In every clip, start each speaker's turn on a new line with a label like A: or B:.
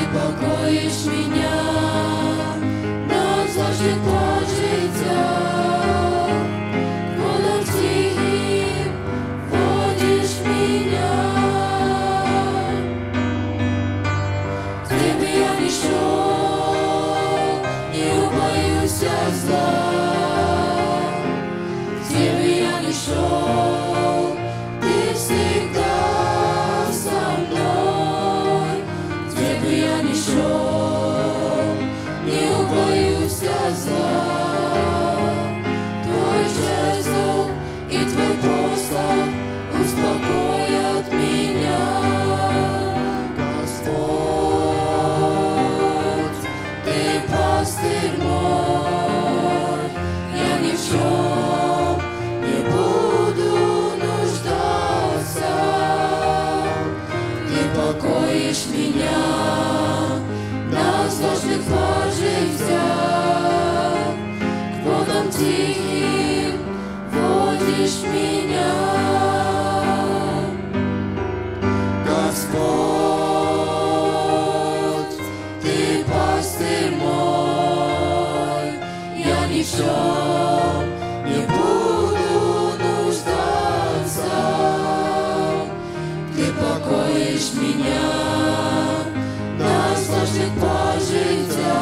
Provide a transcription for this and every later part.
A: покоишь меня на взлажных плод життя, водам тихим водишь меня. К тебе я не шел, не убоюсь зла. К тебе я не шел, ты всегда со мной. К тебе я не шел, не убоюсь зла. Твой жезл и твой посох успокоят меня. Господь, ты пастырь мой, я ни в чем не буду нуждаться. Ты покоишь меня на сложных плод життя, к водам тихим водишь меня. Господь, ты пастырь мой, я ни в чем не буду нуждаться. Ты покоишь меня на сложных плод життя,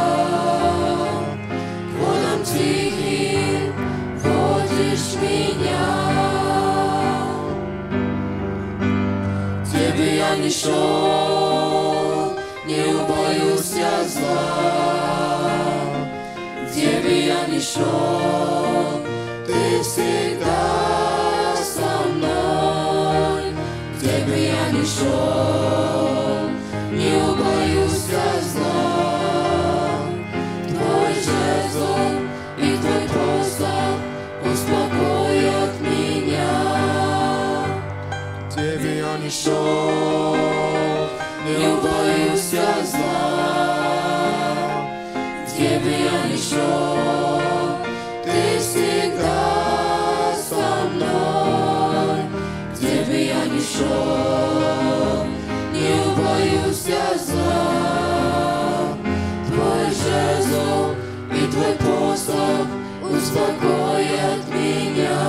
A: к водам тихим водишь меня. К тебе я не шел, не убоюсь зла. К тебе я не шел, ты всегда со мной. К тебе я не шел, не убоюсь зла. Твой жезл и твой посох успокоят меня. К тебе я не шел, не убоюсь зла. К тебе я не шел, ты всегда со мной. К тебе я не шел, не убоюсь зла. Твой жезл и твой посох успокоят меня.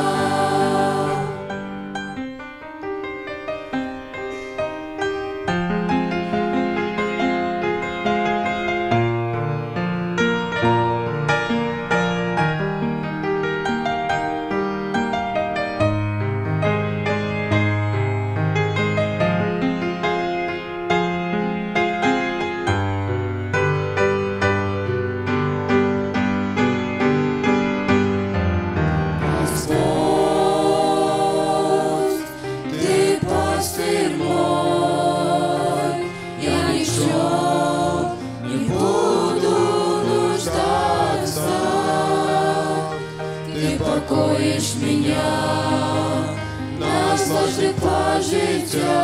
A: Господь, ты пастырь мой, я ни в чем не буду нуждаться. Ты покоишь меня на сложных плод життя,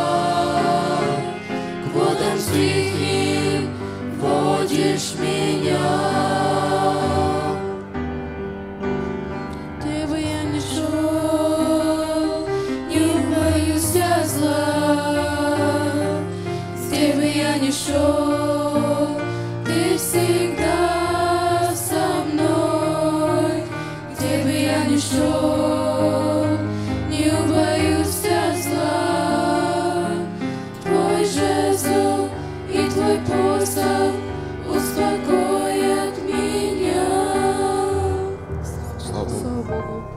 A: к водам тихим водишь меня. Где бы я ни шел, не убоюсь зла. Где бы я ни шел, ты всегда со мной. Где бы я ни шел, не убоюсь зла. Твой жезл и твой посох успокоят меня. Слава Богу.